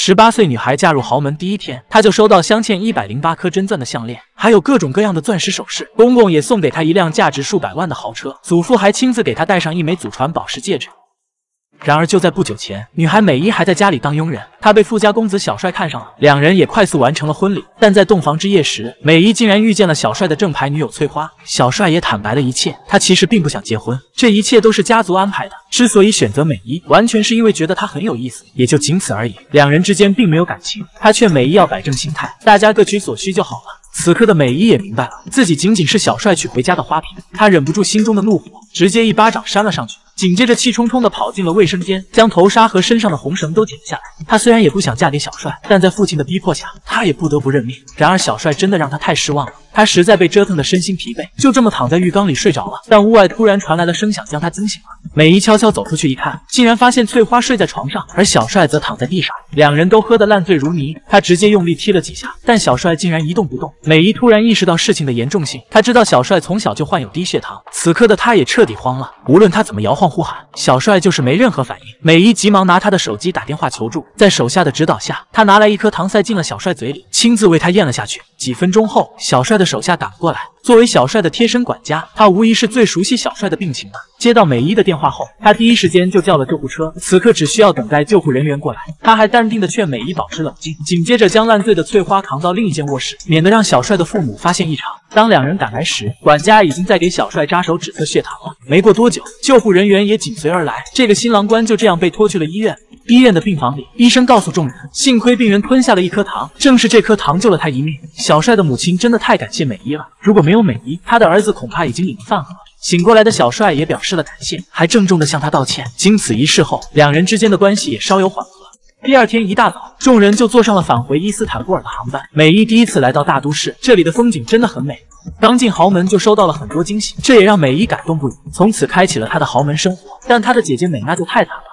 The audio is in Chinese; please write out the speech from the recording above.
18岁女孩嫁入豪门第一天，她就收到镶嵌108颗真钻的项链，还有各种各样的钻石首饰。公公也送给她一辆价值数百万的豪车，祖父还亲自给她戴上一枚祖传宝石戒指。 然而，就在不久前，女孩美依还在家里当佣人，她被富家公子小帅看上了，两人也快速完成了婚礼。但在洞房之夜时，美依竟然遇见了小帅的正牌女友翠花。小帅也坦白了一切，他其实并不想结婚，这一切都是家族安排的。之所以选择美依，完全是因为觉得她很有意思，也就仅此而已。两人之间并没有感情。他劝美依要摆正心态，大家各取所需就好了。 此刻的美依也明白了，自己仅仅是小帅娶回家的花瓶，她忍不住心中的怒火，直接一巴掌扇了上去，紧接着气冲冲地跑进了卫生间，将头纱和身上的红绳都剪了下来。她虽然也不想嫁给小帅，但在父亲的逼迫下，她也不得不认命。然而小帅真的让她太失望了，她实在被折腾得身心疲惫，就这么躺在浴缸里睡着了。但屋外突然传来了声响，将她惊醒了。美依悄悄走出去一看，竟然发现翠花睡在床上，而小帅则躺在地上，两人都喝得烂醉如泥。她直接用力踢了几下，但小帅竟然一动不动。 美依突然意识到事情的严重性，她知道小帅从小就患有低血糖，此刻的她也彻底慌了。无论她怎么摇晃呼喊，小帅就是没任何反应。美依急忙拿她的手机打电话求助，在手下的指导下，她拿来一颗糖塞进了小帅嘴里，亲自为他咽了下去。几分钟后，小帅的手下打了过来。作为小帅的贴身管家，他无疑是最熟悉小帅的病情的。接到美依的电话后，他第一时间就叫了救护车，此刻只需要等待救护人员过来。他还淡定地劝美依保持冷静，紧接着将烂醉的翠花扛到另一间卧室，免得让小帅的父母发现异常。当两人赶来时，管家已经在给小帅扎手指测血糖了。没过多久，救护人员也紧随而来。这个新郎官就这样被拖去了医院。医院的病房里，医生告诉众人，幸亏病人吞下了一颗糖，正是这颗糖救了他一命。小帅的母亲真的太感谢美依了，如果没有美依，他的儿子恐怕已经领了饭盒。醒过来的小帅也表示了感谢，还郑重地向他道歉。经此一事后，两人之间的关系也稍有缓和。第二天一大早，众人就坐上了返回伊斯坦布尔的航班。美依第一次来到大都市，这里的风景真的很美。刚进豪门就收到了很多惊喜，这也让美依感动不已，从此开启了她的豪门生活。但她的姐姐美娜就太惨了，